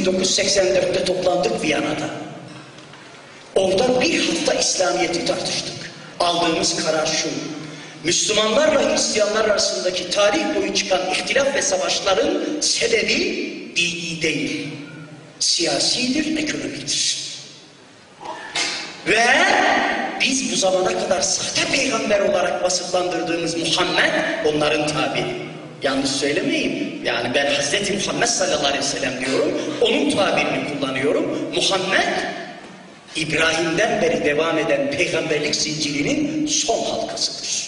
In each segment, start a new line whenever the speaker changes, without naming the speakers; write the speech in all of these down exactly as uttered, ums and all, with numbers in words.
bin dokuz yüz seksen dört'te toplandık Viyana'da. Orada bir hafta İslamiyet'i tartıştık. Aldığımız karar şu: Müslümanlarla Hristiyanlar arasındaki tarih boyu çıkan ihtilaf ve savaşların sebebi dini değil, siyasidir, ekonomiktir. Ve biz bu zamana kadar sahte peygamber olarak vasıflandırdığımız Muhammed, onların tabiri. Yanlış söylemeyin. Yani ben Hazreti Muhammed sallallahu aleyhi ve sellem diyorum, onun tabirini kullanıyorum. Muhammed, İbrahim'den beri devam eden peygamberlik zincirinin son halkasıdır.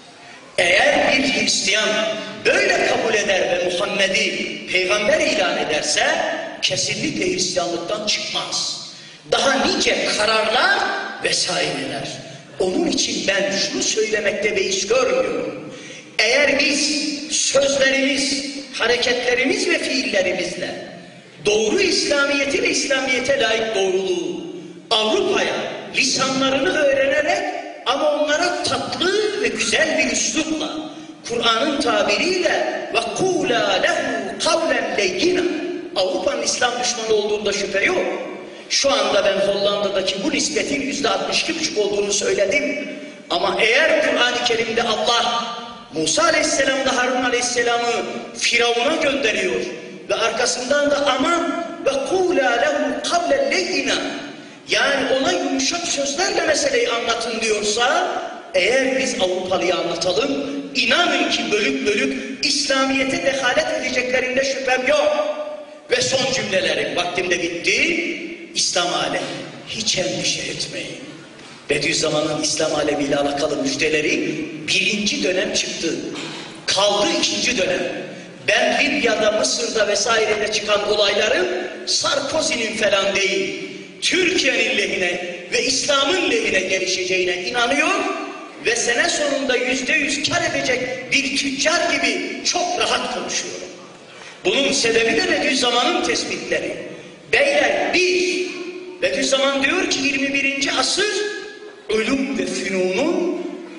Eğer bir Hristiyan böyle kabul eder ve Muhammed'i peygamber ilan ederse kesinlikle Hristiyanlıktan çıkmaz. Daha nice kararlar vesaireler. Onun için ben şunu söylemekte beis görmüyorum. Eğer biz sözlerimiz, hareketlerimiz ve fiillerimizle doğru İslamiyet'i ve İslamiyet'e layık doğruluğu Avrupa'ya lisanlarını öğrenerek ama onlara tatlı ve güzel bir üslupla, Kur'an'ın tabiriyle وَقُولَا لَهُ قَوْلًا لَيِّنًا, Avrupa'nın İslam düşmanı olduğunda şüphe yok. Şu anda ben Hollanda'daki bu nispetin yüzde altmış iki buçuk olduğunu söyledim. Ama eğer Kur'an-ı Kerim'de Allah Musa Aleyhisselam'la Harun Aleyhisselam'ı Firavun'a gönderiyor ve arkasından da aman وَقُولَا لَهُ قَوْلًا لَيِّنًا, yani ona yumuşak sözlerle meseleyi anlatın diyorsa, eğer biz Avrupalı'ya anlatalım, inanın ki bölük bölük İslamiyet'e dehalet edeceklerinde şüphem yok. Ve son cümlelerim, vaktim de bitti. İslam alemi, hiç endişe etmeyin. Bediüzzaman'ın İslam alemiyle alakalı müjdeleri birinci dönem çıktı. Kaldı ikinci dönem. Ben Libya'da, Mısır'da vesairede çıkan olayları Sarkozy'nin falan değil, Türkiye'nin lehine ve İslam'ın lehine gelişeceğine inanıyor ve sene sonunda yüzde yüz kar edecek bir tüccar gibi çok rahat konuşuyorum. Bunun sebebi de Bediüzzaman'ın tespitleri. Beyler, bir, Bediüzzaman diyor ki yirmi birinci asır ulum ve fünunun,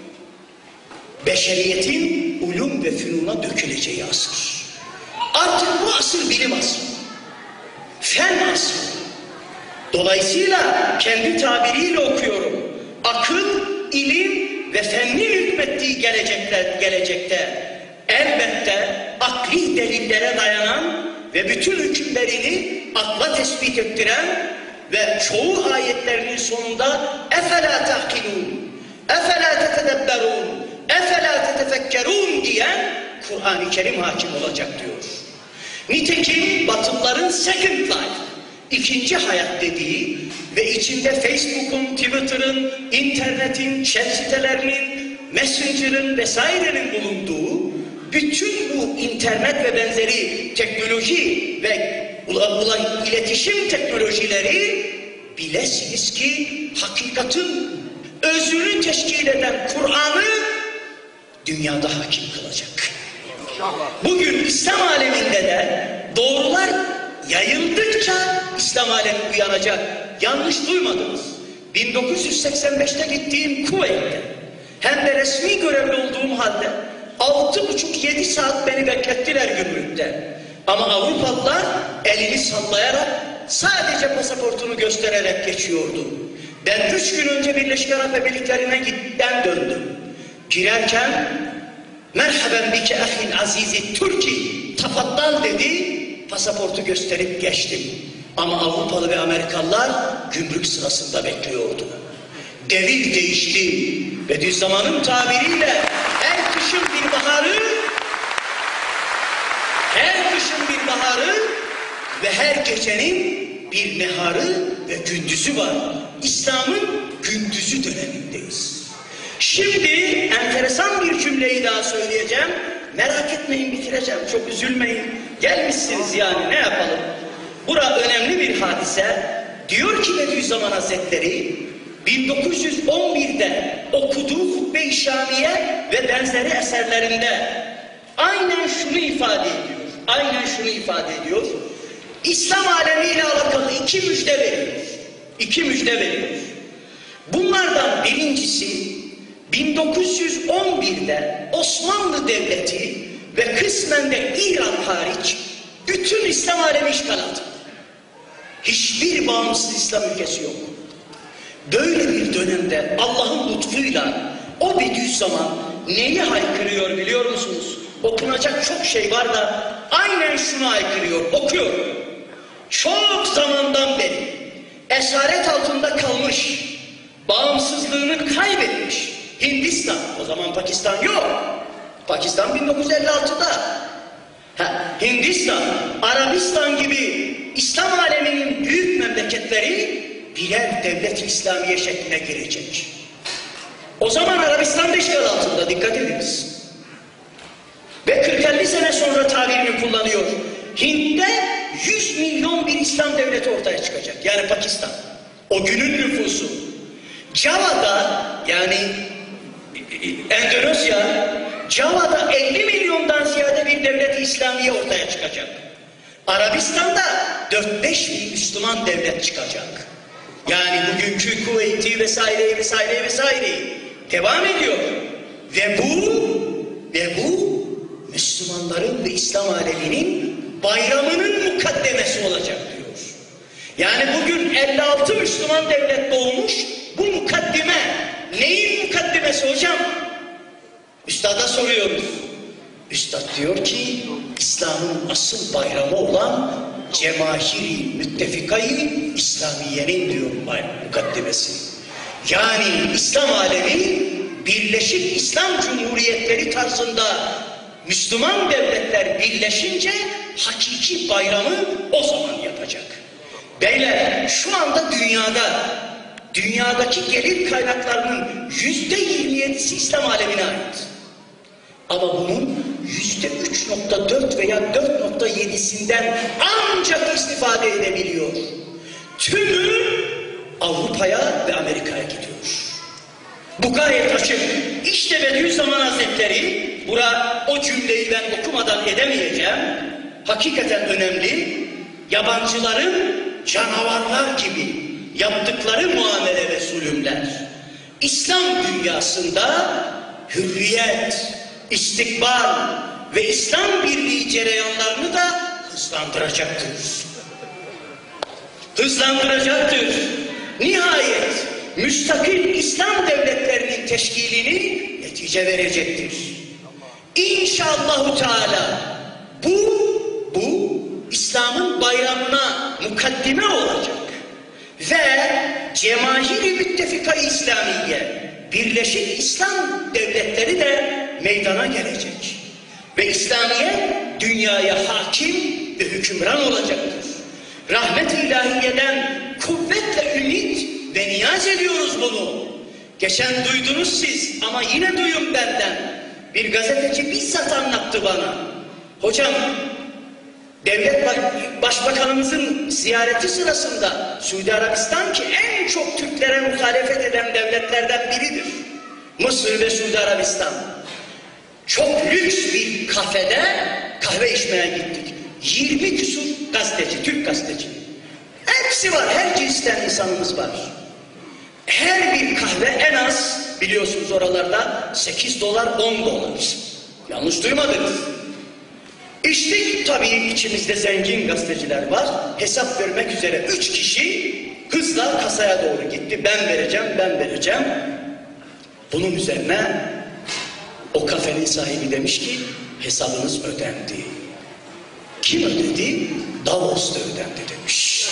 beşeriyetin ulum ve fünuna döküleceği asır. Artık bu asır bilim asrı, fen asrı. Dolayısıyla kendi tabiriyle okuyorum. Akıl, ilim ve fennin hükmettiği gelecekte, gelecekte elbette akli delillere dayanan ve bütün hükümlerini akla tespit ettiren ve çoğu ayetlerinin sonunda اَفَلَا تَعْقِلُونَ اَفَلَا تَتَدَبَّرُونَ اَفَلَا تَتَفَكَّرُونَ diyen Kur'an-ı Kerim hakim olacak diyor. Nitekim Batılıların second life, ikinci hayat dediği ve içinde Facebook'un, Twitter'ın, internetin, chat sitelerinin, Messenger'ın vesairenin bulunduğu bütün bu internet ve benzeri teknoloji ve ulan iletişim teknolojileri, bilesiniz ki hakikatin özünü teşkil eden Kur'an'ı dünyada hakim kılacak. Bugün İslam aleminde de doğrular yayıldıkça İslam alemi uyanacak. Yanlış duymadınız. bin dokuz yüz seksen beş'te gittiğim Kuveyt'te hem de resmi görevli olduğum halde altı buçuk yedi saat beni beklettiler gümrükte. Ama Avrupalılar elini sallayarak, sadece pasaportunu göstererek geçiyordu. Ben üç gün önce Birleşik Arap Emirlikleri'ne gitten döndüm. Girerken merhaben bike ahil azizi Türki tafaddal dedi, pasaportu gösterip geçtim. Ama Avrupalı ve Amerikalılar gümrük sırasında bekliyordu. Devir değişti. Bediüzzaman'ın tabiriyle her kışın bir baharı, her kışın bir baharı ve her gecenin bir neharı ve gündüzü var. İslam'ın gündüzü dönemindeyiz. Şimdi enteresan bir cümleyi daha söyleyeceğim. Merak etmeyin, bitireceğim. Çok üzülmeyin. Gelmişsiniz yani, ne yapalım? Bura önemli bir hadise. Diyor ki Bediüzzaman Hazretleri, bin dokuz yüz on bir'de okuduğu Hutbe-i Şamiye ve benzeri eserlerinde aynen şunu ifade ediyor. Aynen şunu ifade ediyor. İslam alemiyle alakalı iki müjde veriyor. İki müjde veriyor. Bunlardan birincisi, bin dokuz yüz on bir'de Osmanlı Devleti ve kısmen de İran hariç bütün İslam alemi işgal altında. Hiçbir bağımsız İslam ülkesi yok. Böyle bir dönemde Allah'ın lütfuyla o Bediüzzaman neyi haykırıyor biliyor musunuz? Okunacak çok şey var da aynen şunu haykırıyor, okuyorum. Çok zamandan beri esaret altında kalmış, bağımsızlığını kaybetmiş Hindistan, o zaman Pakistan yok. Pakistan bin dokuz yüz elli altıda. Ha, Hindistan, Arabistan gibi İslam aleminin büyük memleketleri birer devlet-i İslamiye şekline girecek. O zaman Arabistan da işgal altında, dikkat ediniz. Ve kırk elli sene sonra tabirini kullanıyor. Hint'te yüz milyon bir İslam devleti ortaya çıkacak. Yani Pakistan. O günün nüfusu. Java'da, yani Endonezya, Java'da elli milyondan ziyade bir devlet-i İslamiye ortaya çıkacak. Arabistan'da dört beş bin Müslüman devlet çıkacak. Yani bugünkü Kuveyt'i vesaire vesaire vesaire devam ediyor. Ve bu ve bu Müslümanların ve İslam aleminin bayramının mukaddemesi olacak diyor. Yani bugün elli altı Müslüman devlet doğmuş, bu mukaddime neyin mukaddemesi hocam? Üstada soruyoruz. Üstad diyor ki İslam'ın asıl bayramı olan Cemahiri Müttefikayı İslamiye'nin diyor mukaddemesi. Yani İslam alemi Birleşik İslam Cumhuriyetleri tarzında Müslüman devletler birleşince hakiki bayramı o zaman yapacak. Beyler, şu anda dünyada dünyadaki gelir kaynaklarının yüzde yirmi yedisi İslam alemine ait. Ama bunun yüzde üç nokta dört veya dört nokta yedisinden ancak istifade edebiliyor. Tümü Avrupa'ya ve Amerika'ya gidiyor. Bu gayet açık. İşte Bediüzzaman Hazretleri, bura o cümleyi ben okumadan edemeyeceğim. Hakikaten önemli. Yabancıların canavarlar gibi yaptıkları muamele ve zulümler İslam dünyasında hürriyet, istikbal ve İslam birliği cereyanlarını da hızlandıracaktır. Hızlandıracaktır. Nihayet müstakil İslam devletlerinin teşkilini netice verecektir. İnşallahu Teala bu bu İslam'ın bayramına mukaddime olacak. Ve Cemahiri Müttefika-i İslamiye, Birleşik İslam devletleri de meydana gelecek. Ve İslamiye dünyaya hakim ve hükümran olacaktır. Rahmet-i ilahiyeden kuvvetle ümit ve niyaz ediyoruz bunu. Geçen duydunuz siz ama yine duyun benden. Bir gazeteci bizzat anlattı bana. Hocam, devlet başbakanımızın ziyareti sırasında Suudi Arabistan ki en çok Türklere muhalefet eden devletlerden biridir. Mısır ve Suudi Arabistan. Çok lüks bir kafede kahve içmeye gittik. yirmi küsur gazeteci, Türk gazeteci. Hepsi var, her cinsten insanımız var. Her bir kahve en az, biliyorsunuz oralarda sekiz dolar, on dolar. Yanlış duymadınız. İçtik, tabii içimizde zengin gazeteciler var. Hesap vermek üzere üç kişi hızla kasaya doğru gitti. Ben vereceğim, ben vereceğim. Bunun üzerine o kafenin sahibi demiş ki hesabınız ödendi. Kim ödedi? Davos'ta ödendi demiş.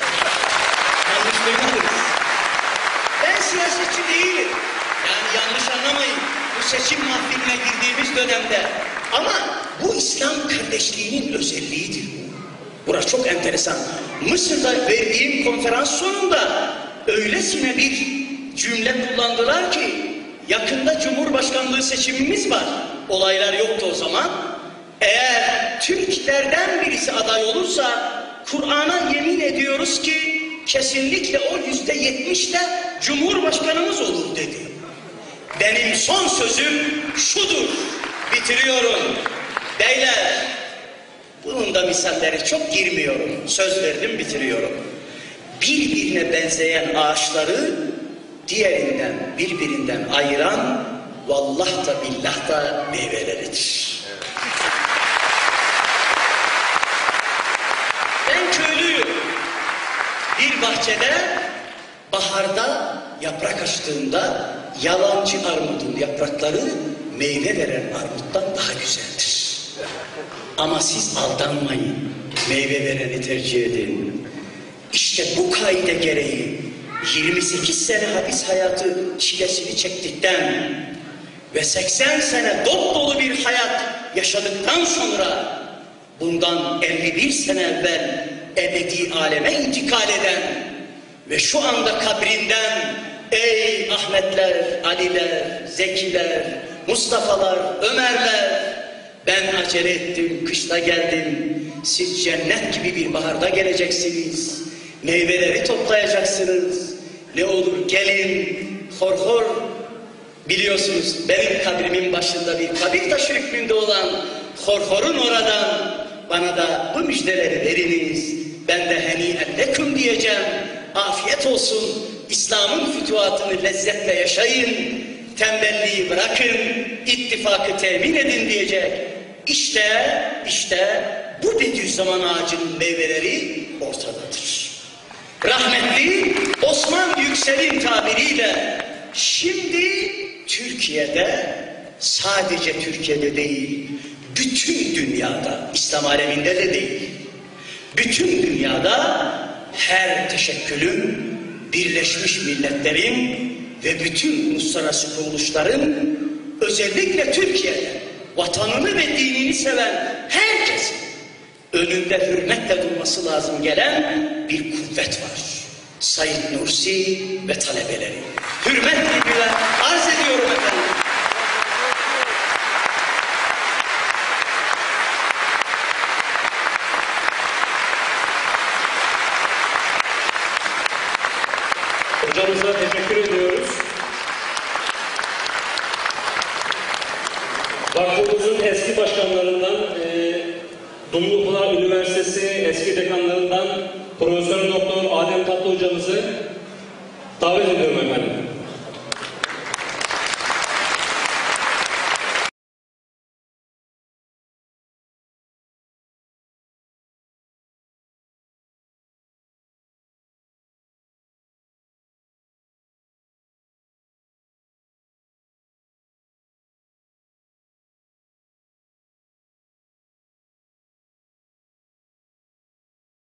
Yanlış duymadınız. Ben siyasetçi değilim. Yani yanlış anlamayın. Bu seçim mahfiline girdiğimiz dönemde. Ama bu İslam kardeşliğinin özelliğidir bu. Burası çok enteresan. Mısır'da verdiğim konferans sonunda öylesine bir cümle kullandılar ki yakında Cumhurbaşkanlığı seçimimiz var. Olaylar yoktu o zaman. Eğer Türklerden birisi aday olursa Kur'an'a yemin ediyoruz ki kesinlikle o yüzde yetmişte Cumhurbaşkanımız olur dedi. Benim son sözüm şudur. Bitiriyorum. Beyler, bunun da misalleri çok girmiyorum. Söz verdim, bitiriyorum. Birbirine benzeyen ağaçları diğerinden, birbirinden ayıran vallah da billah da meyveleridir. Ben köylüyüm. bir bahçede baharda yaprak açtığında yalancı armudun yaprakları meyve veren armuttan daha güzeldir. Ama siz aldanmayın, meyve vereni tercih edin. İşte bu kaide gereği yirmi sekiz sene hapis hayatı çilesini çektikten ve seksen sene dop dolu bir hayat yaşadıktan sonra bundan elli bir sene evvel ebedi aleme intikal eden ve şu anda kabrinden ey Ahmetler, Aliler, Zekiler, Mustafa'lar, Ömerler, ben acele ettim, kışta geldim, siz cennet gibi bir baharda geleceksiniz, meyveleri toplayacaksınız, ne olur gelin, hor hor, biliyorsunuz benim kabrimin başında bir kabir taşı hükmünde olan horhorun oradan bana da bu müjdeleri veriniz, ben de heni'en leküm diyeceğim, afiyet olsun, İslam'ın fütuhatını lezzetle yaşayın, tembelliği bırakın, ittifakı temin edin diyecek. İşte, işte bu Bediüzzaman ağacının meyveleri ortadadır. Rahmetli Osman Yüksel'in tabiriyle şimdi Türkiye'de, sadece Türkiye'de değil, bütün dünyada, İslam aleminde de değil, bütün dünyada her teşekkülün, Birleşmiş Milletler'in ve bütün uluslararası kuruluşların özellikle Türkiye'de vatanını ve dinini seven herkesin önünde hürmetle durması lazım gelen bir kuvvet var. Said Nursi ve talebeleri. Hürmetle arz ediyorum efendim.
Hocamıza teşekkür ediyoruz. Vakfımızın eski başkanlarından, e, Dumlupınar Üniversitesi eski dekanlarından Profesör Doktor Adem Tatlı hocamızı davet ediyorum efendim.